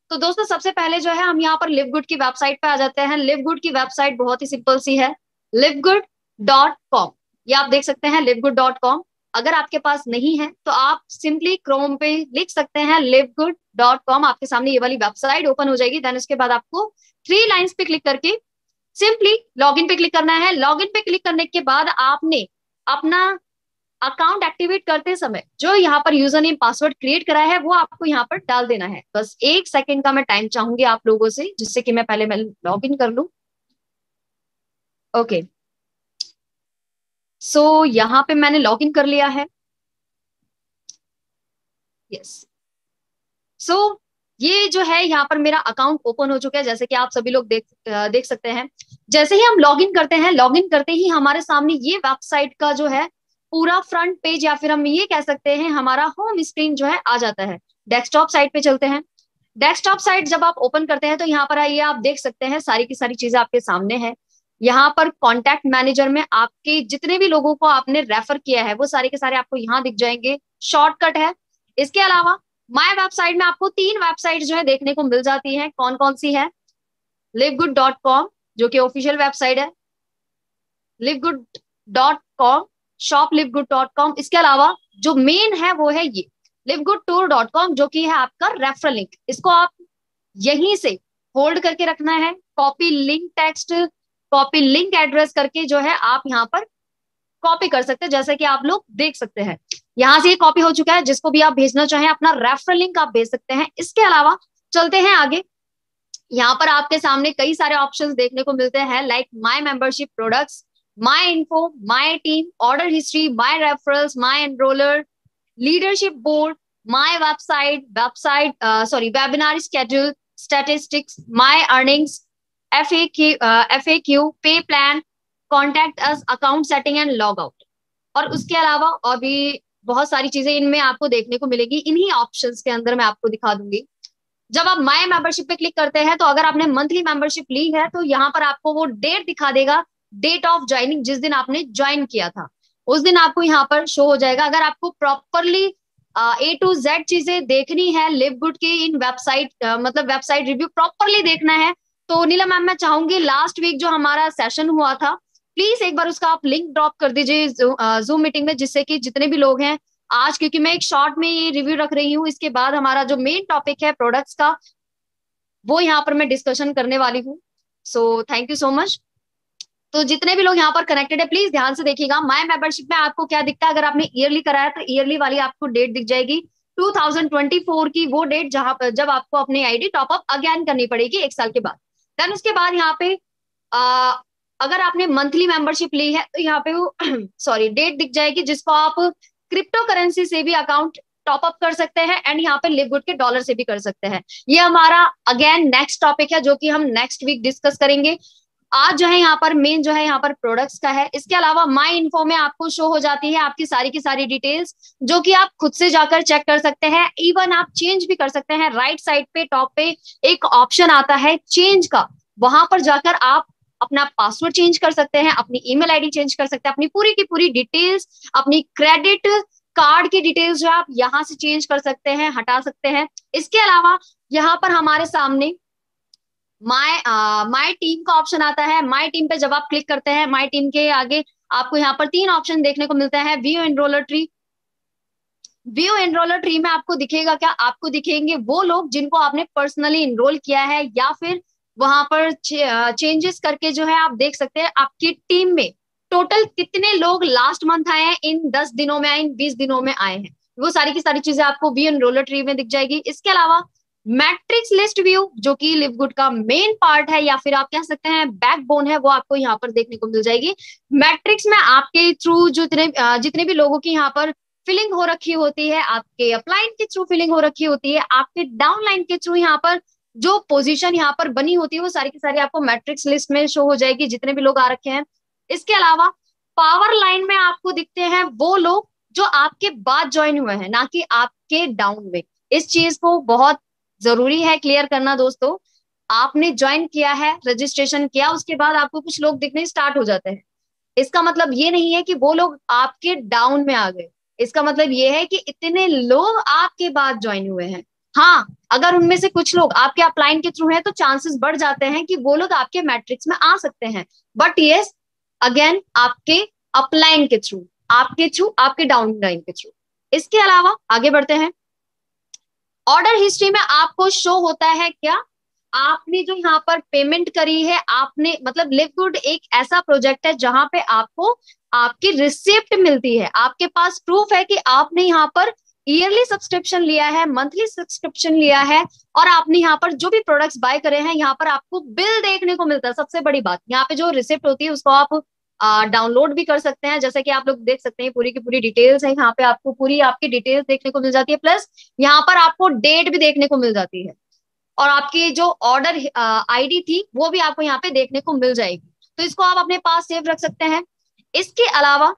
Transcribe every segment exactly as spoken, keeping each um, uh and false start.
तो दोस्तों सबसे पहले जो है हम यहाँ पर लिव गुड की वेबसाइट पे आ जाते हैं। लिव गुड की वेबसाइट बहुत ही सिंपल सी है, लिव गुड डॉट कॉम। ये आप देख सकते हैं लिव गुड डॉट कॉम। अगर आपके पास नहीं है तो आप सिंपली क्रोम पे लिख सकते हैं लिव गुड डॉट कॉम। आपके सामने ये वाली वेबसाइट ओपन हो जाएगी। देन उसके बाद आपको थ्री लाइंस पे क्लिक करके सिंपली लॉगिन पे क्लिक करना है। लॉगिन पे क्लिक करने के बाद आपने अपना अकाउंट एक्टिवेट करते समय जो यहाँ पर यूजर नेम पासवर्ड क्रिएट करा है वो आपको यहाँ पर डाल देना है। बस एक सेकंड का मैं टाइम चाहूंगी आप लोगों से, जिससे कि मैं पहले मैं लॉग इन कर लूं। ओके, सो यहाँ पे मैंने लॉग इन कर लिया है। यस, सो ये जो है यहाँ पर मेरा अकाउंट ओपन हो चुका है, जैसे कि आप सभी लोग देख अ, देख सकते हैं। जैसे ही हम लॉग इन करते हैं, लॉग इन करते ही हमारे सामने ये वेबसाइट का जो है पूरा फ्रंट पेज, या फिर हम ये कह सकते हैं हमारा होम स्क्रीन जो है आ जाता है। डेस्कटॉप साइट पे चलते हैं। डेस्कटॉप साइट जब आप ओपन करते हैं तो यहाँ पर आइए, आप देख सकते हैं सारी की सारी चीजें आपके सामने है। यहाँ पर कॉन्टैक्ट मैनेजर में आपके जितने भी लोगों को आपने रेफर किया है वो सारे के सारे आपको यहाँ दिख जाएंगे, शॉर्टकट है। इसके अलावा माय वेबसाइट में आपको तीन वेबसाइट जो है देखने को मिल जाती है। कौन कौन सी है? लिव गुड डॉट कॉम जो कि ऑफिशियल वेबसाइट है, live good dot com, shop live good dot com. इसके अलावा जो मेन है वो है ये live good tour dot com, जो कि है आपका रेफरल लिंक। इसको आप यहीं से होल्ड करके रखना है। Copy link text, copy link address करके जो है आप यहाँ पर कॉपी कर सकते हैं, जैसे कि आप लोग देख सकते हैं। यहां से ये कॉपी हो चुका है। जिसको भी आप भेजना चाहें अपना रेफरल लिंक आप भेज सकते हैं। इसके अलावा चलते हैं आगे। यहाँ पर आपके सामने कई सारे ऑप्शंस देखने को मिलते हैं, like my membership products, my info, my team, order history, my referrals, my enroller, leadership board, my website, website sorry webinar schedule, statistics, my earnings, F A Q, F A Q, pay plan, contact us, account setting and log out. और उसके अलावा और भी बहुत सारी चीजें इनमें आपको देखने को मिलेगी। इन्हीं ऑप्शंस के अंदर मैं आपको दिखा दूंगी। जब आप माय मेंबरशिप पे क्लिक करते हैं तो अगर आपने मंथली मेंबरशिप ली है तो यहाँ पर आपको वो डेट दिखा देगा, डेट ऑफ ज्वाइनिंग, जिस दिन आपने ज्वाइन किया था उस दिन आपको यहाँ पर शो हो जाएगा। अगर आपको प्रॉपरली ए टू जेड चीजें देखनी है लिव गुड की इन वेबसाइट, मतलब वेबसाइट रिव्यू प्रॉपरली देखना है, तो नीलम मैम मैं चाहूंगी लास्ट वीक जो हमारा सेशन हुआ था प्लीज एक बार उसका आप लिंक ड्रॉप कर दीजिए जूम मीटिंग में, जिससे कि जितने भी लोग हैं आज, क्योंकि मैं एक शॉर्ट में ये रिव्यू रख रही हूँ, इसके बाद हमारा जो मेन टॉपिक है प्रोडक्ट्स का वो यहाँ पर मैं डिस्कशन करने वाली हूँ। So thank you so much. तो जितने भी लोग यहाँ पर कनेक्टेड है प्लीज ध्यान से देखिएगा। माय मेंबरशिप में आपको क्या दिखता है, अगर आपने ईयरली कराया तो ईयरली वाली आपको डेट दिख जाएगी टू थाउजेंड ट्वेंटी फोर की, वो डेट जहां पर जब आपको अपनी आईडी टॉप अप अगेन करनी पड़ेगी एक साल के बाद। देन उसके बाद यहाँ पे आ, अगर आपने मंथली मेंबरशिप ली है तो यहाँ पे वो सॉरी डेट दिख जाएगी, जिसको आप क्रिप्टो करेंसी से भी अकाउंट टॉप अप कर सकते हैं एंड यहाँ पे लिव गुड के डॉलर से भी कर सकते हैं। ये हमारा अगेन नेक्स्ट टॉपिक है जो कि हम नेक्स्ट वीक डिस्कस करेंगे। आज जो है यहाँ पर मेन जो है यहाँ पर प्रोडक्ट्स का है। इसके अलावा माय इन्फो में आपको शो हो जाती है आपकी सारी की सारी डिटेल्स, जो कि आप खुद से जाकर चेक कर सकते हैं। इवन आप चेंज भी कर सकते हैं। राइट साइड पे टॉप पे एक ऑप्शन आता है चेंज का, वहां पर जाकर आप अपना पासवर्ड चेंज कर सकते हैं, अपनी ईमेल आईडी चेंज कर सकते हैं, अपनी पूरी की पूरी डिटेल्स, अपनी क्रेडिट कार्ड की डिटेल्स जो आप यहाँ से चेंज कर सकते हैं, हटा सकते हैं। इसके अलावा यहाँ पर हमारे सामने माय माय टीम का ऑप्शन आता है। माय टीम पे जब आप क्लिक करते हैं, माय टीम के आगे आपको यहाँ पर तीन ऑप्शन देखने को मिलता है। View enroller tree, view enroller tree में आपको दिखेगा क्या? आपको दिखेंगे वो लोग जिनको आपने पर्सनली एनरोल किया है, या फिर वहां पर चेंजेस करके जो है आप देख सकते हैं आपकी टीम में टोटल कितने लोग लास्ट मंथ आए हैं, इन दस दिनों में आए, इन बीस दिनों में आए हैं। वो सारी की सारी चीजें आपको व्यू एनरोलर ट्री में दिख जाएगी। इसके अलावा मैट्रिक्स लिस्ट व्यू जो कि लिवगुड का मेन पार्ट है, या फिर आप कह सकते हैं बैकबोन है, वो आपको यहाँ पर देखने को मिल जाएगी। मैट्रिक्स में आपके थ्रू जितने जितने भी लोगों की यहाँ पर फिलिंग हो रखी होती है, आपके अपलाइन के थ्रू फिलिंग हो रखी होती है, आपके डाउनलाइन के थ्रू यहाँ पर जो पोजीशन यहाँ पर बनी होती है, वो सारी की सारी आपको मैट्रिक्स लिस्ट में शो हो जाएगी जितने भी लोग आ रखे हैं। इसके अलावा पावर लाइन में आपको दिखते हैं वो लोग जो आपके बाद ज्वाइन हुए हैं, ना कि आपके डाउन में। इस चीज को बहुत जरूरी है क्लियर करना दोस्तों। आपने ज्वाइन किया है, रजिस्ट्रेशन किया, उसके बाद आपको कुछ लोग दिखने स्टार्ट हो जाते हैं, इसका मतलब ये नहीं है कि वो लोग आपके डाउन में आ गए। इसका मतलब ये है कि इतने लोग आपके बाद ज्वाइन हुए हैं। हाँ, अगर उनमें से कुछ लोग आपके अपलाइन के थ्रू हैं तो चांसेस बढ़ जाते हैं कि वो लोग आपके मैट्रिक्स में आ सकते हैं। बट यस, अगेन आपके अपलाइन के थ्रू, आपके थ्रू, आपके डाउन लाइन के थ्रू। इसके अलावा आगे बढ़ते हैं। ऑर्डर हिस्ट्री में आपको शो होता है क्या, आपने जो यहाँ पर पेमेंट करी है, आपने मतलब लिव गुड एक ऐसा प्रोजेक्ट है जहां पे आपको आपकी रिसिप्ट मिलती है, आपके पास प्रूफ है कि आपने यहाँ पर ईयरली सब्सक्रिप्शन लिया है, मंथली सब्सक्रिप्शन लिया है, और आपने यहाँ पर जो भी प्रोडक्ट्स बाय करे हैं यहाँ पर आपको बिल देखने को मिलता है। सबसे बड़ी बात यहाँ पे जो रिसिप्ट होती है उसको आप डाउनलोड भी कर सकते हैं, जैसे कि आप लोग देख सकते हैं पूरी की पूरी डिटेल्स है यहाँ पे, आपको पूरी आपकी डिटेल्स देखने को मिल जाती है, प्लस यहाँ पर आपको डेट भी देखने को मिल जाती है, और आपकी जो ऑर्डर आईडी थी वो भी आपको यहाँ पे देखने को मिल जाएगी। तो इसको आप अपने पास सेव रख सकते हैं। इसके अलावा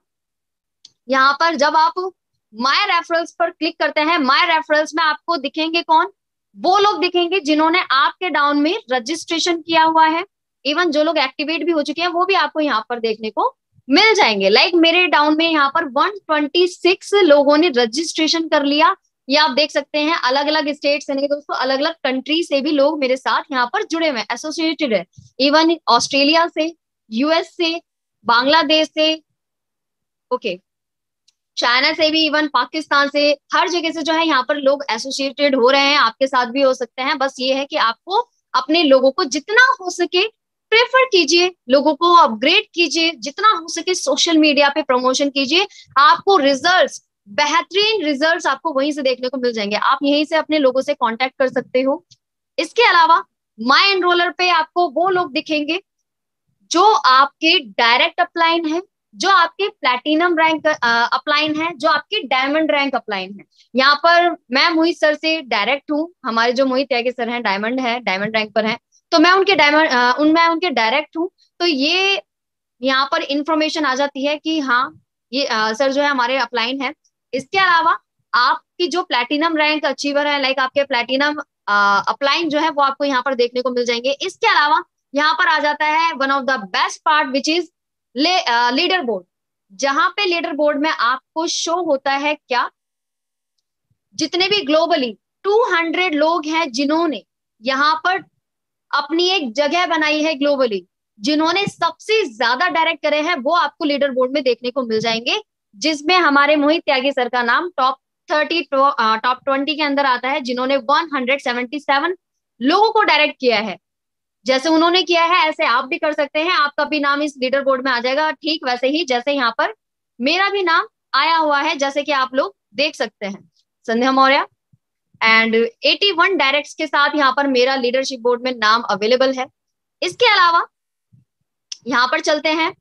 यहाँ पर जब आप माय रेफरल्स पर क्लिक करते हैं, माय रेफरल्स में आपको दिखेंगे कौन, वो लोग दिखेंगे जिन्होंने आपके डाउन में रजिस्ट्रेशन किया हुआ है। इवन जो लोग एक्टिवेट भी हो चुके हैं वो भी आपको यहाँ पर देखने को मिल जाएंगे। लाइक like मेरे डाउन में यहाँ पर एक सौ छब्बीस लोगों ने रजिस्ट्रेशन कर लिया। ये आप देख सकते हैं अलग अलग स्टेट से नहीं दोस्तों, अलग अलग कंट्री से भी लोग मेरे साथ यहाँ पर जुड़े हुए हैं, एसोसिएटेड है। इवन ऑस्ट्रेलिया से, यूएस से, बांग्लादेश से, ओके okay, चाइना से भी, इवन पाकिस्तान से, हर जगह से जो है यहाँ पर लोग एसोसिएटेड हो रहे हैं। आपके साथ भी हो सकते हैं। बस ये है कि आपको अपने लोगों को जितना हो सके प्रेफर कीजिए, लोगों को अपग्रेड कीजिए, जितना हो सके सोशल मीडिया पे प्रमोशन कीजिए। आपको रिजल्ट्स, बेहतरीन रिजल्ट्स आपको वहीं से देखने को मिल जाएंगे। आप यहीं से अपने लोगों से कांटेक्ट कर सकते हो। इसके अलावा माय एनरोलर पे आपको वो लोग दिखेंगे जो आपके डायरेक्ट अपलाइन है, जो आपके प्लैटिनम रैंक अपलाइन है, जो आपके डायमंड रैंक अपलाइन है। यहाँ पर मैं मोहित सर से डायरेक्ट हूँ, हमारे जो मोहित त्यागी सर हैं डायमंड है, डायमंड रैंक पर हैं, तो मैं उनके डायमंड उन मैं उनके डायरेक्ट हूँ। तो ये यहाँ पर इंफॉर्मेशन आ जाती है कि हाँ ये आ, सर जो है हमारे अपलाइन है। इसके अलावा आपकी जो प्लैटिनम रैंक अचीवर है, लाइक आपके प्लैटिनम अपलाइन जो है वो आपको यहाँ पर देखने को मिल जाएंगे। इसके अलावा यहाँ पर आ जाता है one of the best part which is leader board, जहां पे लीडर बोर्ड में आपको शो होता है क्या, जितने भी ग्लोबली दो सौ लोग हैं जिन्होंने यहाँ पर अपनी एक जगह बनाई है ग्लोबली, जिन्होंने सबसे ज्यादा डायरेक्ट करे हैं, वो आपको लीडर बोर्ड में देखने को मिल जाएंगे, जिसमें हमारे मोहित त्यागी सर का नाम टॉप थर्टी टॉप ट्वेंटी के अंदर आता है, जिन्होंने एक सौ सतहत्तर लोगों को डायरेक्ट किया है। जैसे उन्होंने किया है ऐसे आप भी कर सकते हैं, आपका भी नाम इस लीडर बोर्ड में आ जाएगा, ठीक वैसे ही जैसे यहाँ पर मेरा भी नाम आया हुआ है, जैसे कि आप लोग देख सकते हैं, संध्या मौर्य एंड इक्यासी डायरेक्ट्स के साथ यहाँ पर मेरा लीडरशिप बोर्ड में नाम अवेलेबल है। इसके अलावा यहाँ पर चलते हैं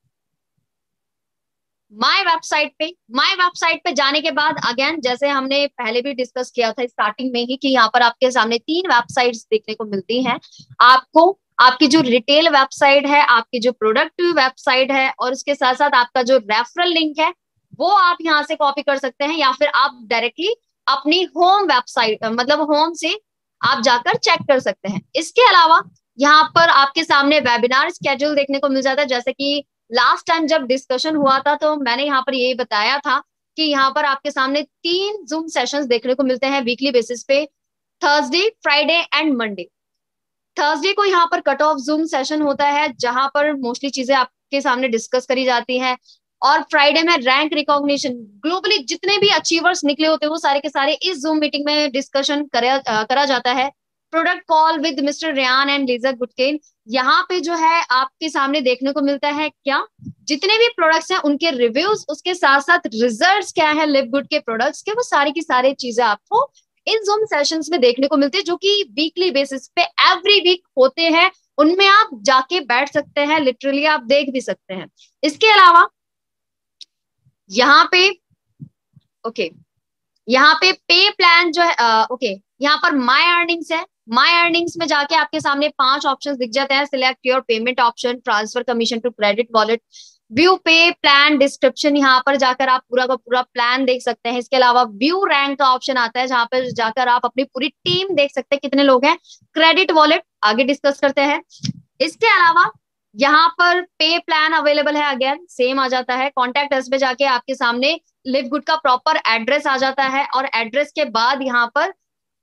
माय वेबसाइट पे। माय वेबसाइट पे जाने के बाद अगेन जैसे हमने पहले भी डिस्कस किया था स्टार्टिंग में ही कि यहाँ पर आपके सामने तीन वेबसाइट्स देखने को मिलती हैं। आपको आपकी जो रिटेल वेबसाइट है, आपकी जो प्रोडक्ट वेबसाइट है, और उसके साथ साथ आपका जो रेफरल लिंक है वो आप यहाँ से कॉपी कर सकते हैं, या फिर आप डायरेक्टली अपनी होम वेबसाइट मतलब होम से आप जाकर चेक कर सकते हैं। इसके अलावा यहाँ पर आपके सामने वेबिनार स्केड्यूल देखने को मिल जाता है। जैसे कि लास्ट टाइम जब डिस्कशन हुआ था तो मैंने यहाँ पर यही बताया था कि यहाँ पर आपके सामने तीन जूम सेशंस देखने को मिलते हैं वीकली बेसिस पे, Thursday, Friday and Monday. Thursday को यहाँ पर कट ऑफ जूम सेशन होता है जहां पर मोस्टली चीजें आपके सामने डिस्कस करी जाती हैं, और फ्राइडे में रैंक रिकॉग्निशन, ग्लोबली जितने भी अचीवर्स निकले होते हैं वो सारे के सारे इस जूम मीटिंग में डिस्कशन करा करा जाता है। Product call with mister Ryan and Lisa गुटकेन, यहाँ पे जो है आपके सामने देखने को मिलता है क्या, जितने भी प्रोडक्ट्स हैं उनके रिव्यूज, उसके साथ साथ रिजल्ट्स क्या है लिव गुड के प्रोडक्ट्स के, वो सारी की सारी चीजें आपको इन जूम सेशंस में देखने को मिलते हैं, जो कि वीकली बेसिस पे एवरी वीक होते हैं। उनमें आप जाके बैठ सकते हैं, लिटरली आप देख भी सकते हैं। इसके अलावा यहाँ पे ओके यहाँ पे पे प्लान जो है आ, ओके यहाँ पर माय अर्निंग्स है। माय अर्निंग्स में जाके आपके सामने पांच ऑप्शंस दिख जाते हैं, select your payment option, transfer commission to credit wallet, view pay plan description, यहाँ पर जाकर आप पूरा का पूरा प्लान देख सकते हैं। इसके अलावा व्यू रैंक का ऑप्शन आता है जहां पर जाकर आप अपनी पूरी टीम देख सकते हैं कितने लोग हैं, क्रेडिट वॉलेट आगे डिस्कस करते हैं। इसके अलावा यहाँ पर पे प्लान अवेलेबल है, अगेन सेम आ जाता है। कॉन्टैक्ट अस पे जाके आपके सामने लिव गुड का प्रॉपर एड्रेस आ जाता है, और एड्रेस के बाद यहाँ पर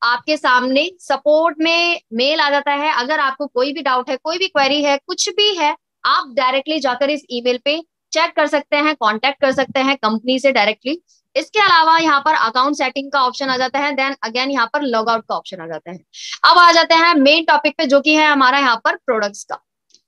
आपके सामने सपोर्ट में मेल आ जाता है। अगर आपको कोई भी डाउट है, कोई भी क्वेरी है, कुछ भी है, आप डायरेक्टली जाकर इस ईमेल पे चेक कर सकते हैं, कांटेक्ट कर सकते हैं कंपनी से डायरेक्टली। इसके अलावा यहाँ पर अकाउंट सेटिंग का ऑप्शन आ जाता है, देन अगेन यहाँ पर लॉग आउट का ऑप्शन आ जाता है। अब आ जाते हैं मेन टॉपिक पे, जो कि है हमारा यहाँ पर प्रोडक्ट्स का।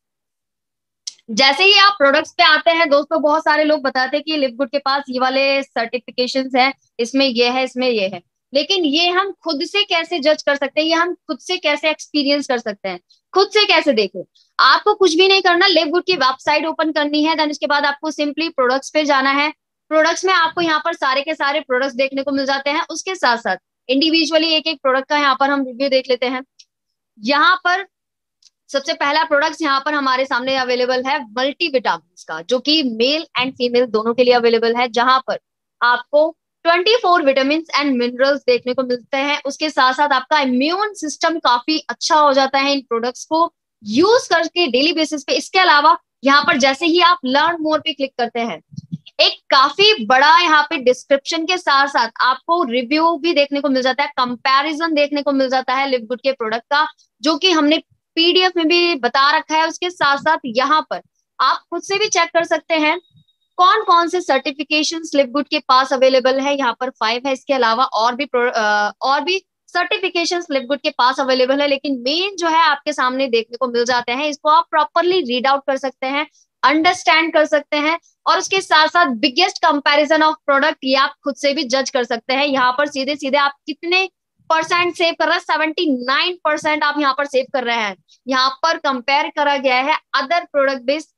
जैसे ही आप प्रोडक्ट्स पे आते हैं दोस्तों, बहुत सारे लोग बताते हैं कि लिवगुड के पास ये वाले सर्टिफिकेशंस है, इसमें ये है, इसमें ये है, लेकिन ये हम खुद से कैसे जज कर सकते हैं, ये हम खुद से कैसे एक्सपीरियंस कर सकते हैं, खुद से कैसे देखें? आपको कुछ भी नहीं करना, लिवगुड की वेबसाइट ओपन करनी है, देन उसके बाद आपको सिंपली प्रोडक्ट्स पे जाना है। प्रोडक्ट्स में आपको यहाँ पर सारे के सारे प्रोडक्ट्स देखने को मिल जाते हैं। उसके साथ साथ इंडिविजुअली एक एक प्रोडक्ट का यहाँ पर हम रिव्यू देख लेते हैं। यहाँ पर सबसे पहला प्रोडक्ट यहाँ पर हमारे सामने अवेलेबल है मल्टी विटामिन का, जो कि मेल एंड फीमेल दोनों के लिए अवेलेबल है, जहां पर आपको चौबीस विटामिन एंड मिनरल्स देखने को मिलते हैं। उसके साथ साथ आपका इम्यून सिस्टम काफी अच्छा हो जाता है इन प्रोडक्ट्स को यूज करके डेली बेसिस पे। इसके अलावा यहाँ पर जैसे ही आप लर्न मोर पे क्लिक करते हैं, एक काफी बड़ा यहाँ पे डिस्क्रिप्शन के साथ साथ आपको रिव्यू भी देखने को मिल जाता है, कंपैरिजन देखने को मिल जाता है लिवगुड के प्रोडक्ट का, जो कि हमने पीडीएफ में भी बता रखा है। उसके साथ साथ यहाँ पर आप खुद से भी चेक कर सकते हैं कौन कौन से सर्टिफिकेशंस लिवगुड के पास अवेलेबल है। यहाँ पर फाइव है, इसके अलावा और भी आ, और भी सर्टिफिकेशंस लिवगुड के पास अवेलेबल है, लेकिन मेन जो है आपके सामने देखने को मिल जाते हैं। इसको आप प्रॉपरली रीड आउट कर सकते हैं, अंडरस्टैंड कर सकते हैं, और उसके साथ साथ बिगेस्ट कंपैरिजन ऑफ प्रोडक्ट ये आप खुद से भी जज कर सकते हैं। यहाँ पर सीधे सीधे आप कितने परसेंट सेव कर रहे हैं, सेवेंटी नाइन परसेंट आप यहाँ पर सेव कर रहे हैं। यहाँ पर कंपेयर करा गया है other product based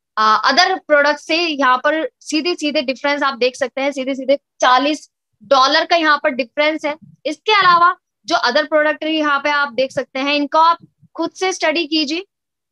other product से। यहाँ पर सीधे सीधे डिफरेंस आप देख सकते हैं, सीधे सीधे चालीस डॉलर का यहाँ पर डिफरेंस है। इसके अलावा जो अदर प्रोडक्ट यहाँ पे आप देख सकते हैं, इनको आप खुद से स्टडी कीजिए।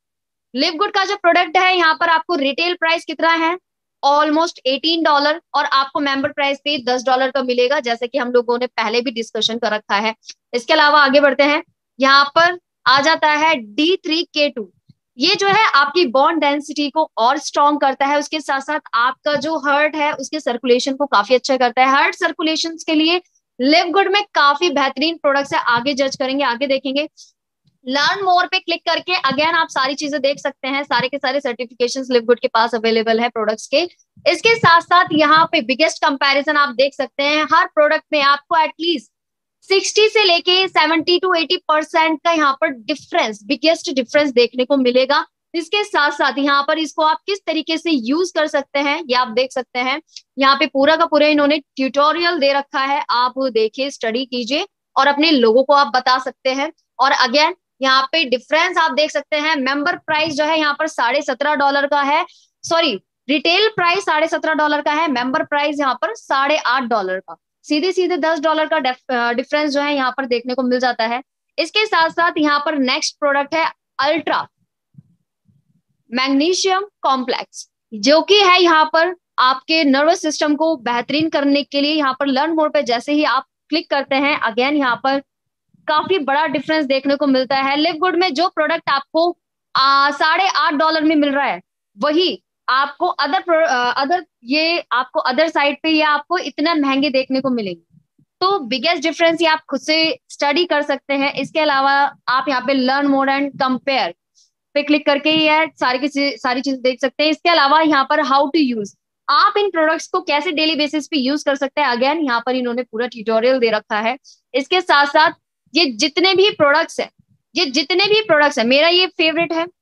लिवगुड का जो प्रोडक्ट है, यहाँ पर आपको रिटेल प्राइस कितना है, ऑलमोस्ट एटीन डॉलर, और आपको मेंबर प्राइस पे दस डॉलर का मिलेगा, जैसे कि हम लोगों ने पहले भी डिस्कशन कर रखा है। इसके अलावा आगे बढ़ते हैं, यहाँ पर आ जाता है डी थ्री के टू। ये जो है आपकी बॉन्ड डेंसिटी को और स्ट्रॉन्ग करता है, उसके साथ साथ आपका जो हार्ट है उसके सर्कुलेशन को काफी अच्छा करता है। हार्ट सर्कुलेशन के लिए लिवगुड में काफी बेहतरीन प्रोडक्ट्स है, आगे जज करेंगे, आगे देखेंगे। लर्न मोर पे क्लिक करके अगेन आप सारी चीजें देख सकते हैं, सारे के सारे सर्टिफिकेशंस लिवगुड के पास अवेलेबल है प्रोडक्ट्स के। इसके साथ साथ यहाँ पे बिगेस्ट कंपैरिजन आप देख सकते हैं, हर प्रोडक्ट में आपको एटलीस्ट सिक्सटी से लेके सेवेंटी टू एटी परसेंट का यहाँ पर डिफरेंस, बिगेस्ट डिफरेंस देखने को मिलेगा। इसके साथ साथ यहाँ पर इसको आप किस तरीके से यूज कर सकते हैं ये आप देख सकते हैं। यहाँ पे पूरा का पूरा इन्होंने ट्यूटोरियल दे रखा है, आप देखिए, स्टडी कीजिए और अपने लोगों को आप बता सकते हैं। और अगेन यहाँ पे डिफरेंस आप देख सकते हैं, मेंबर प्राइस जो है यहाँ पर साढ़े सत्रह डॉलर का है, सॉरी रिटेल प्राइस साढ़े सत्रह डॉलर का है, मेंबर प्राइस यहाँ पर साढ़े आठ डॉलर का, सीधे सीधे दस डॉलर का डिफरेंस जो है यहाँ पर देखने को मिल जाता है। इसके साथ साथ यहाँ पर नेक्स्ट प्रोडक्ट है अल्ट्रा मैग्नीशियम कॉम्प्लेक्स, जो कि है यहाँ पर आपके नर्वस सिस्टम को बेहतरीन करने के लिए। यहाँ पर लर्न मोर पे जैसे ही आप क्लिक करते हैं, अगेन यहाँ पर काफी बड़ा डिफरेंस देखने को मिलता है। लिवगुड में जो प्रोडक्ट आपको साढ़े आठ डॉलर में मिल रहा है, वही आपको अदर अदर ये आपको अदर साइड पे ये आपको इतना महंगे देखने को मिलेंगे। तो बिगेस्ट डिफरेंस ये आप खुद से स्टडी कर सकते हैं। इसके अलावा आप यहाँ पे लर्न मोर एंड कंपेयर पे क्लिक करके ये सारी की सारी चीज देख सकते हैं। इसके अलावा यहाँ पर हाउ टू यूज, आप इन प्रोडक्ट्स को कैसे डेली बेसिस पे यूज कर सकते हैं, अगेन यहाँ पर इन्होंने पूरा ट्यूटोरियल दे रखा है। इसके साथ साथ ये जितने भी प्रोडक्ट्स हैं ये जितने भी प्रोडक्ट्स हैं मेरा ये फेवरेट है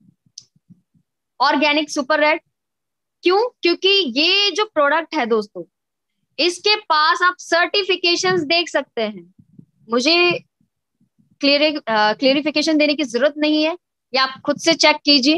ऑर्गेनिक सुपर रेड। क्यों? क्योंकि ये जो प्रोडक्ट है दोस्तों, इसके पास आप सर्टिफिकेशंस देख सकते हैं। मुझे क्लियर क्लियरिफिकेशन देने की जरूरत नहीं है, या आप खुद से चेक कीजिए।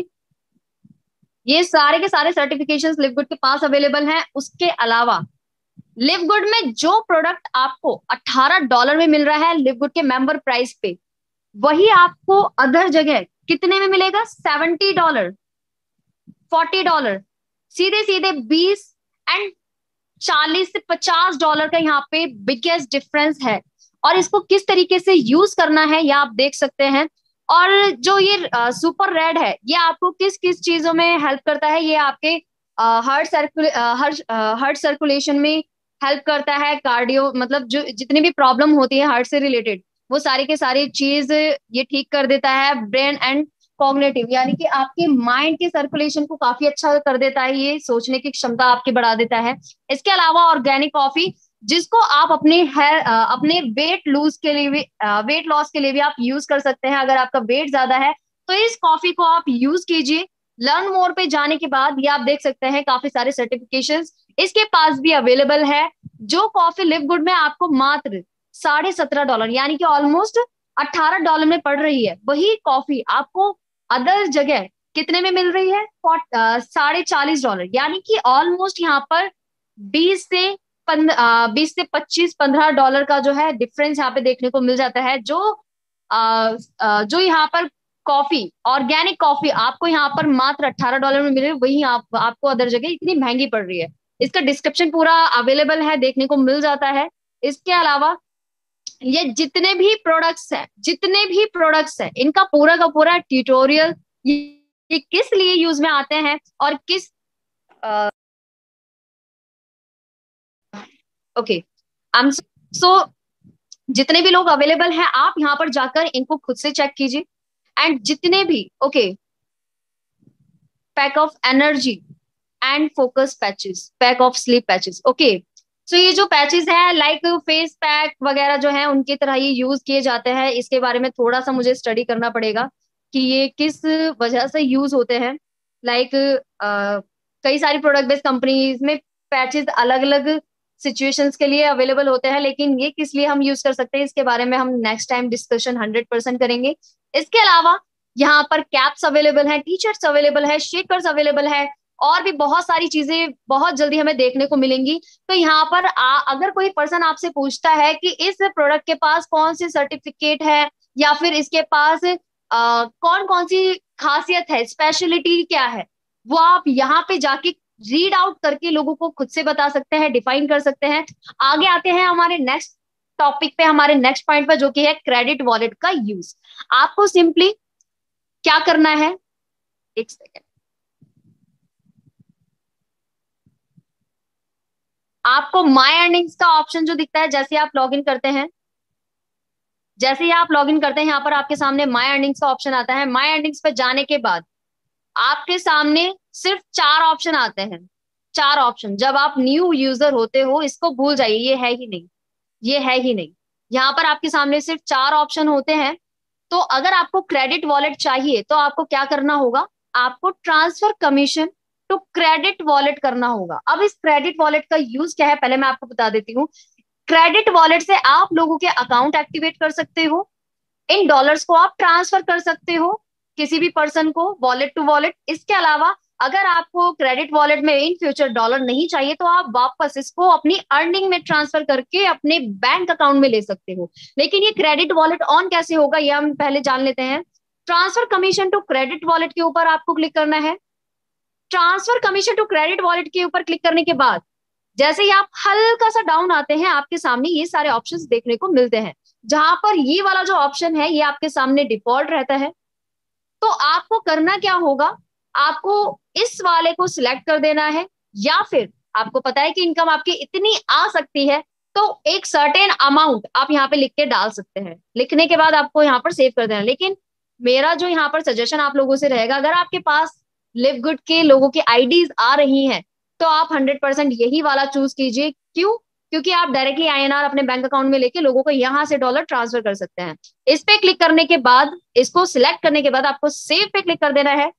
ये सारे के सारे सर्टिफिकेशंस लिवगुड के पास अवेलेबल हैं। उसके अलावा लिवगुड में जो प्रोडक्ट आपको अठारह डॉलर में मिल रहा है लिवगुड के मेंबर प्राइस पे, वही आपको अदर जगह कितने में मिलेगा, सेवेंटी डॉलर, फोर्टी डॉलर, सीधे सीधे बीस एंड चालीस से पचास डॉलर का यहाँ पे बिगेस्ट डिफरेंस है। और इसको किस तरीके से यूज करना है ये आप देख सकते हैं। और जो ये सुपर रेड है, ये आपको किस किस चीजों में हेल्प करता है, ये आपके हार्ट सर्कुले हार्ट सर्कुलेशन में हेल्प करता है, कार्डियो मतलब जो जितनी भी प्रॉब्लम होती है हार्ट से रिलेटेड वो सारी के सारी चीज ये ठीक कर देता है। ब्रेन एंड कॉग्निटिव, यानी कि आपके माइंड के सर्कुलेशन को काफी अच्छा कर देता है, ये सोचने की क्षमता आपकी बढ़ा देता है। इसके अलावा ऑर्गेनिक कॉफी, जिसको आप अपने हेयर अपने वेट लूज के लिए भी, वेट लॉस के लिए भी आप यूज कर सकते हैं। अगर आपका वेट ज्यादा है तो इस कॉफी को आप यूज कीजिए। लर्न मोर पे जाने के बाद ये आप देख सकते हैं काफी सारे सर्टिफिकेशंस इसके पास भी अवेलेबल है। जो कॉफी लिव गुड में आपको मात्र साढ़े सत्रह डॉलर यानी कि ऑलमोस्ट अट्ठारह डॉलर में पड़ रही है, वही कॉफी आपको अदर जगह कितने में मिल रही है? साढ़े चालीस डॉलर, यानी कि ऑलमोस्ट यहाँ पर बीस से बीस से पच्चीस पंद्रह डॉलर का जो है डिफरेंस यहाँ पे देखने को मिल जाता है। जो आ, आ, जो यहाँ पर कॉफी, ऑर्गेनिक कॉफी आपको यहाँ पर मात्र अट्ठारह डॉलर में मिल रही है, वही आप, आपको अदर जगह इतनी महंगी पड़ रही है। इसका डिस्क्रिप्शन पूरा अवेलेबल है, देखने को मिल जाता है। इसके अलावा ये जितने भी प्रोडक्ट्स हैं जितने भी प्रोडक्ट्स हैं इनका पूरा का पूरा ट्यूटोरियल, ये, ये किस लिए यूज में आते हैं और किस ओके आई सो जितने भी लोग अवेलेबल हैं आप यहाँ पर जाकर इनको खुद से चेक कीजिए। एंड जितने भी okay pack of energy and focus patches, pack of sleep patches, okay so ये जो पैचेस है लाइक फेस पैक वगैरह जो है उनकी तरह ये यूज किए जाते हैं। इसके बारे में थोड़ा सा मुझे स्टडी करना पड़ेगा कि ये किस वजह से यूज होते हैं। लाइक कई सारी प्रोडक्ट बेस्ड कंपनीज में पैचेस अलग अलग सिचुएशंस के लिए अवेलेबल होते हैं, लेकिन ये किस लिए हम यूज कर सकते हैं इसके बारे में हम next time discussion hundred percent करेंगे। इसके अलावा यहाँ पर कैप्स अवेलेबल है, टी शर्ट्स अवेलेबल है, शेकर्स अवेलेबल है, और भी बहुत सारी चीजें बहुत जल्दी हमें देखने को मिलेंगी। तो यहाँ पर आ, अगर कोई पर्सन आपसे पूछता है कि इस प्रोडक्ट के पास कौन सी सर्टिफिकेट है या फिर इसके पास आ, कौन कौन सी खासियत है, स्पेशलिटी क्या है, वो आप यहाँ पे जाके रीड आउट करके लोगों को खुद से बता सकते हैं, डिफाइन कर सकते हैं। आगे आते हैं हमारे नेक्स्ट टॉपिक पे, हमारे नेक्स्ट पॉइंट पे, जो कि है क्रेडिट वॉलेट का यूज। आपको सिंपली क्या करना है, एक सेकेंड, आपको माय अर्निंग्स का ऑप्शन जो दिखता है जैसे आप लॉगिन करते हैं, जैसे ही आप लॉगिन करते हैं यहाँ पर आपके सामने माय अर्निंग्स का ऑप्शन आता है। माय अर्निंग्स पे जाने के बाद आपके सामने सिर्फ चार ऑप्शन आते हैं। चार ऑप्शन, जब आप न्यू यूजर होते हो इसको भूल जाइए, ये है ही नहीं, ये है ही नहीं। यहाँ पर आपके सामने सिर्फ चार ऑप्शन होते हैं। तो अगर आपको क्रेडिट वॉलेट चाहिए तो आपको क्या करना होगा, आपको transfer commission to credit wallet करना होगा। अब इस क्रेडिट वॉलेट का यूज क्या है पहले मैं आपको बता देती हूँ। क्रेडिट वॉलेट से आप लोगों के अकाउंट एक्टिवेट कर सकते हो, इन डॉलर्स को आप ट्रांसफर कर सकते हो किसी भी पर्सन को वॉलेट टू वॉलेट। इसके अलावा अगर आपको क्रेडिट वॉलेट में इन फ्यूचर डॉलर नहीं चाहिए तो आप वापस इसको अपनी अर्निंग में ट्रांसफर करके अपने बैंक अकाउंट में ले सकते हो। लेकिन ये क्रेडिट वॉलेट ऑन कैसे होगा ये हम पहले जान लेते हैं। Transfer commission to credit wallet के ऊपर आपको क्लिक करना है। Transfer commission to credit wallet के ऊपर क्लिक करने के बाद जैसे ही आप हल्का सा डाउन आते हैं आपके सामने ये सारे ऑप्शंस देखने को मिलते हैं, जहां पर ये वाला जो ऑप्शन है ये आपके सामने डिफॉल्ट रहता है। तो आपको करना क्या होगा, आपको इस वाले को सिलेक्ट कर देना है, या फिर आपको पता है कि इनकम आपकी इतनी आ सकती है तो एक सर्टेन अमाउंट आप यहाँ पे लिख के डाल सकते हैं। लिखने के बाद आपको यहाँ पर सेव कर देना। लेकिन मेरा जो यहाँ पर सजेशन आप लोगों से रहेगा, अगर आपके पास लिव गुड के लोगों की आईडीज आ रही हैं तो आप हंड्रेड परसेंट यही वाला चूज कीजिए। क्यों? क्योंकि आप डायरेक्टली आईएनआर अपने बैंक अकाउंट में लेके लोगों को यहाँ से डॉलर ट्रांसफर कर सकते हैं। इस पे क्लिक करने के बाद, इसको सिलेक्ट करने के बाद आपको सेव पे क्लिक कर देना है।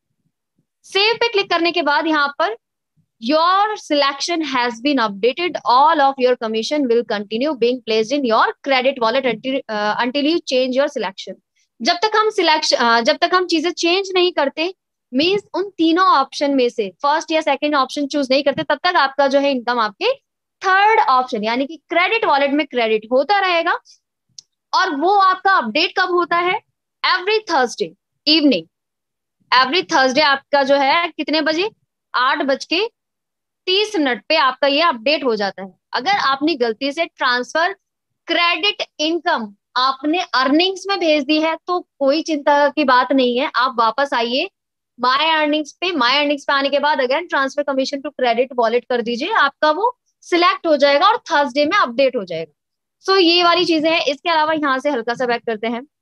सेव पे क्लिक करने के बाद यहाँ पर your selection has been updated, all of your commission will continue being placed in your credit wallet until you change your selection. जब तक हम सिलेक्शन जब तक हम चीजें चेंज नहीं करते, मीन्स उन तीनों ऑप्शन में से फर्स्ट या सेकंड ऑप्शन चूज नहीं करते, तब तक आपका जो है इनकम आपके थर्ड ऑप्शन यानी कि क्रेडिट वॉलेट में क्रेडिट होता रहेगा। और वो आपका अपडेट कब होता है? Every Thursday evening. Every Thursday आपका जो है कितने बजे? आठ बज के तीस मिनट पे आपका ये अपडेट हो जाता है। अगर आपने गलती से ट्रांसफर क्रेडिट इनकम आपने अर्निंग्स में भेज दी है तो कोई चिंता की बात नहीं है, आप वापस आइए माय अर्निंग्स पे। माय अर्निंग्स पे आने के बाद again transfer commission to credit wallet कर दीजिए, आपका वो सिलेक्ट हो जाएगा और थर्सडे में अपडेट हो जाएगा। सो so, ये वाली चीजें हैं। इसके अलावा यहाँ से हल्का सा बैक करते हैं।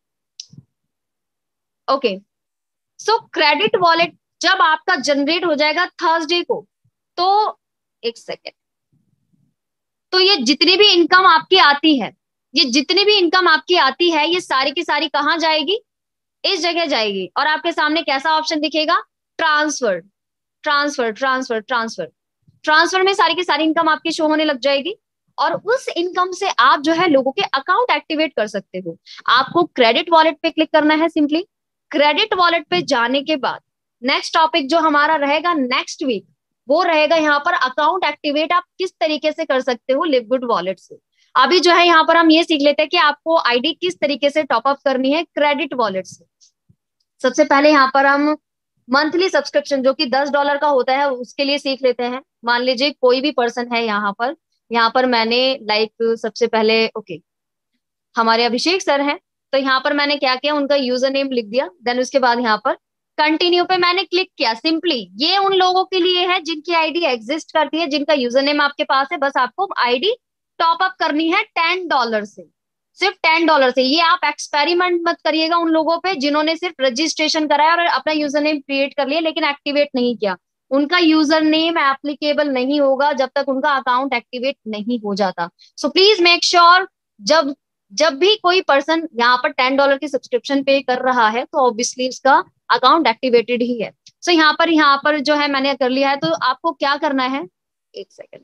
ओके, सो क्रेडिट वॉलेट जब आपका जनरेट हो जाएगा थर्सडे को, तो एक सेकेंड, तो ये जितनी भी इनकम आपकी आती है, ये जितनी भी इनकम आपकी आती है, ये सारी की सारी कहाँ जाएगी? इस जगह जाएगी। और आपके सामने कैसा ऑप्शन दिखेगा? Transfer, transfer, transfer, transfer. Transfer में सारी की सारी इनकम आपकी शो होने लग जाएगी, और उस इनकम से आप जो है लोगों के अकाउंट एक्टिवेट कर सकते हो। आपको क्रेडिट वॉलेट पे क्लिक करना है सिंपली। क्रेडिट वॉलेट पे जाने के बाद नेक्स्ट टॉपिक जो हमारा रहेगा नेक्स्ट वीक, वो रहेगा यहाँ पर अकाउंट एक्टिवेट आप किस तरीके से कर सकते हो लिवगुड वॉलेट से। अभी जो है यहाँ पर हम ये सीख लेते हैं कि आपको आईडी किस तरीके से टॉपअप करनी है क्रेडिट वॉलेट से। सबसे पहले यहाँ पर हम मंथली सब्सक्रिप्शन जो कि दस डॉलर का होता है उसके लिए सीख लेते हैं। मान लीजिए कोई भी पर्सन है यहाँ पर, यहाँ पर मैंने लाइक सबसे पहले ओके हमारे अभिषेक सर हैं, तो यहाँ पर मैंने क्या किया, उनका यूजर नेम लिख दिया। देन उसके बाद यहाँ पर कंटिन्यू पे मैंने क्लिक किया। सिंपली ये उन लोगों के लिए है जिनकी आईडी एग्जिस्ट करती है, जिनका यूजर नेम आपके पास है। बस आपको आईडी टॉप अप करनी है टेन डॉलर से, सिर्फ टेन डॉलर से। ये आप एक्सपेरिमेंट मत करिएगा उन लोगों पे जिन्होंने सिर्फ रजिस्ट्रेशन कराया और अपना यूजर नेम क्रिएट कर लिया लेकिन एक्टिवेट नहीं किया। उनका यूजर नेम एप्लीकेबल नहीं होगा जब तक उनका अकाउंट एक्टिवेट नहीं हो जाता। सो प्लीज मेक श्योर जब जब भी कोई पर्सन यहाँ पर टेन डॉलर की सब्सक्रिप्शन पे कर रहा है तो ऑब्वियसली उसका अकाउंट एक्टिवेटेड ही है। सो so, यहाँ पर यहाँ पर जो है मैंने कर लिया है, तो आपको क्या करना है, एक सेकेंड,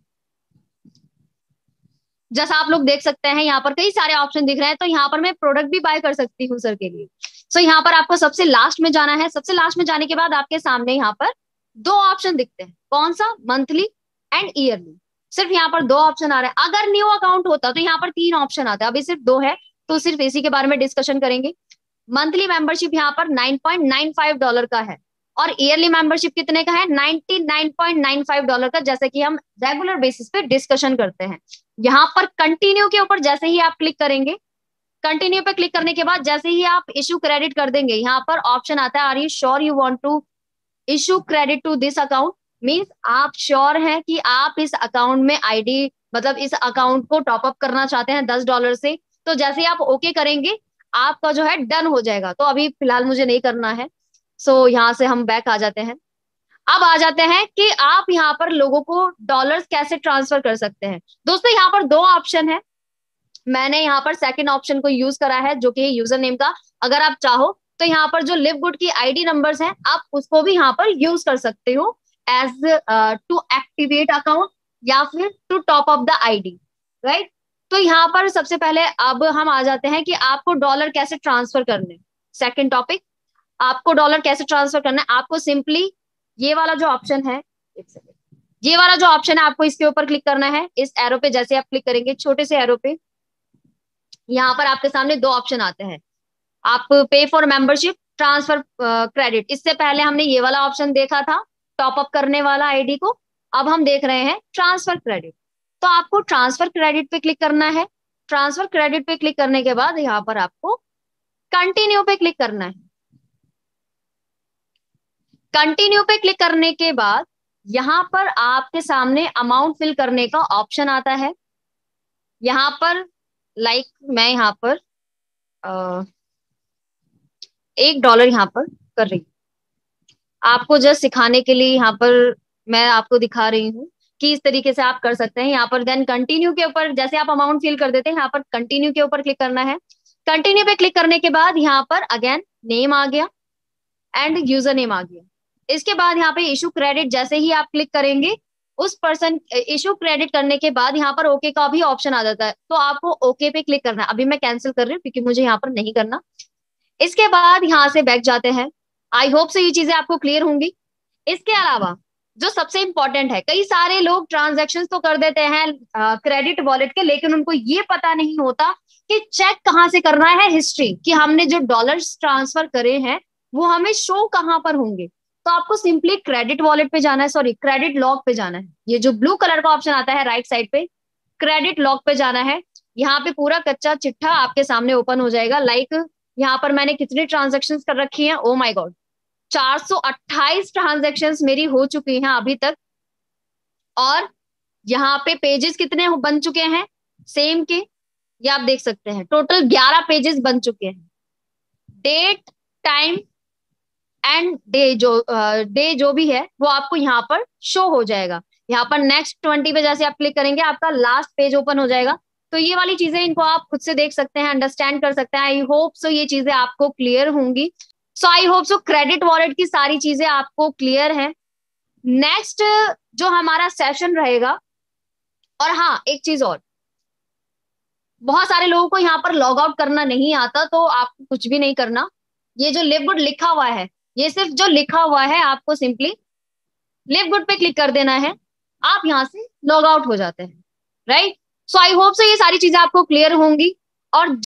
जैसा आप लोग देख सकते हैं यहाँ पर कई सारे ऑप्शन दिख रहे हैं। तो यहाँ पर मैं प्रोडक्ट भी बाय कर सकती हूँ सर के लिए। सो so, यहाँ पर आपको सबसे लास्ट में जाना है। सबसे लास्ट में जाने के बाद आपके सामने यहाँ पर दो ऑप्शन दिखते हैं, कौन सा, मंथली एंड ईयरली। सिर्फ यहाँ पर दो ऑप्शन आ रहे हैं। अगर न्यू अकाउंट होता तो यहाँ पर तीन ऑप्शन आते हैं, अभी सिर्फ दो है, तो सिर्फ इसी के बारे में डिस्कशन करेंगे। मंथली मेंबरशिप यहाँ पर nine point nine five dollar का है, और ईयरली मेंबरशिप कितने का है, ninety nine point nine five dollar का, जैसे कि हम रेगुलर बेसिस पे डिस्कशन करते हैं। यहाँ पर कंटिन्यू के ऊपर जैसे ही आप क्लिक करेंगे, कंटिन्यू पे क्लिक करने के बाद जैसे ही आप इशू क्रेडिट कर देंगे, यहाँ पर ऑप्शन आता है are you sure you want to issue credit to this account. Means आप श्योर हैं कि आप इस अकाउंट में आईडी मतलब इस अकाउंट को टॉप अप करना चाहते हैं दस डॉलर से। तो जैसे ही आप ओके करेंगे आपका जो है डन हो जाएगा। तो अभी फिलहाल मुझे नहीं करना है। सो so, यहाँ से हम बैक आ जाते हैं। अब आ जाते हैं कि आप यहाँ पर लोगों को डॉलर्स कैसे ट्रांसफर कर सकते हैं। दोस्तों यहाँ पर दो ऑप्शन है, मैंने यहाँ पर सेकंड ऑप्शन को यूज करा है जो कि यूजर नेम का। अगर आप चाहो तो यहाँ पर जो लिव गुड की आईडी नंबर्स हैं आप उसको भी यहाँ पर यूज कर सकते हो एज टू एक्टिवेट अकाउंट या फिर to top up the ID, right. तो यहाँ पर सबसे पहले अब हम आ जाते हैं कि आपको डॉलर कैसे ट्रांसफर करने। सेकंड टॉपिक, आपको डॉलर कैसे ट्रांसफर करना है। आपको सिंपली ये वाला जो ऑप्शन है, एक सेकेंड, ये वाला जो ऑप्शन है आपको इसके ऊपर क्लिक करना है। इस एरो पे जैसे आप क्लिक करेंगे, छोटे से एरो पे, यहाँ पर आपके सामने दो ऑप्शन आते हैं, आप पे फॉर मेंबरशिप, ट्रांसफर क्रेडिट। इससे पहले हमने ये वाला ऑप्शन देखा था टॉप अप करने वाला आईडी को, अब हम देख रहे हैं ट्रांसफर क्रेडिट। तो आपको ट्रांसफर क्रेडिट पे क्लिक करना है। ट्रांसफर क्रेडिट पे क्लिक करने के बाद यहाँ पर आपको कंटिन्यू पे क्लिक करना है। कंटिन्यू पे क्लिक करने के बाद यहाँ पर आपके सामने अमाउंट फिल करने का ऑप्शन आता है। यहाँ पर लाइक मैं यहाँ पर आ, एक डॉलर यहाँ पर कर रही हूँ, आपको जस्ट सिखाने के लिए यहाँ पर मैं आपको दिखा रही हूँ कि इस तरीके से आप कर सकते हैं। यहाँ पर देन कंटिन्यू के ऊपर जैसे आप अमाउंट फिल कर देते हैं, यहाँ पर कंटिन्यू के ऊपर क्लिक करना है। कंटिन्यू पे क्लिक करने के बाद यहाँ पर अगेन नेम आ गया एंड यूजर नेम आ गया। इसके बाद यहाँ पे इशू क्रेडिट जैसे ही आप क्लिक करेंगे, उस पर्सन इशू क्रेडिट करने के बाद यहाँ पर ओके का भी ऑप्शन आ जाता है, तो आपको ओके पे क्लिक करना है। अभी मैं कैंसिल कर रही हूँ क्योंकि मुझे यहाँ पर नहीं करना। इसके बाद यहाँ से बैक जाते हैं। आई होप से ये चीजें आपको क्लियर होंगी। इसके अलावा जो सबसे इंपॉर्टेंट है, कई सारे लोग ट्रांजेक्शन तो कर देते हैं क्रेडिट वॉलेट के, लेकिन उनको ये पता नहीं होता कि चेक कहाँ से करना है हिस्ट्री, कि हमने जो डॉलर्स ट्रांसफर करे हैं वो हमें शो कहाँ पर होंगे। तो आपको सिंपली क्रेडिट वॉलेट पे जाना है, सॉरी क्रेडिट लॉग पे जाना है। ये जो ब्लू कलर का ऑप्शन आता है राइट साइड पे, क्रेडिट लॉग पे जाना है। यहाँ पे पूरा कच्चा चिट्ठा आपके सामने ओपन हो जाएगा। लाइक यहाँ पर मैंने कितनी ट्रांजेक्शन कर रखी है, ओ माई गॉड, चार सौ अट्ठाईस ट्रांजेक्शन्स मेरी हो चुकी हैं अभी तक। और यहाँ पे पेजेस कितने बन चुके हैं, सेम के ये आप देख सकते हैं टोटल ग्यारह पेजेस बन चुके हैं। डेट, टाइम एंड डे जो डे uh, जो भी है वो आपको यहाँ पर शो हो जाएगा। यहाँ पर नेक्स्ट ट्वेंटी पे जैसे आप क्लिक करेंगे आपका लास्ट पेज ओपन हो जाएगा। तो ये वाली चीजें इनको आप खुद से देख सकते हैं, अंडरस्टैंड कर सकते हैं। आई होप सो ये चीजें आपको क्लियर होंगी। So I hope so credit wallet की सारी चीजें आपको क्लियर है। नेक्स्ट जो हमारा सेशन रहेगा, और हाँ एक चीज और, बहुत सारे लोगों को यहाँ पर लॉग आउट करना नहीं आता, तो आपको कुछ भी नहीं करना। ये जो लिव गुड लिखा हुआ है, ये सिर्फ जो लिखा हुआ है आपको सिंपली लिव गुड पे क्लिक कर देना है, आप यहाँ से लॉग आउट हो जाते हैं। राइट। सो आई होप सो ये सारी चीजें आपको क्लियर होंगी। और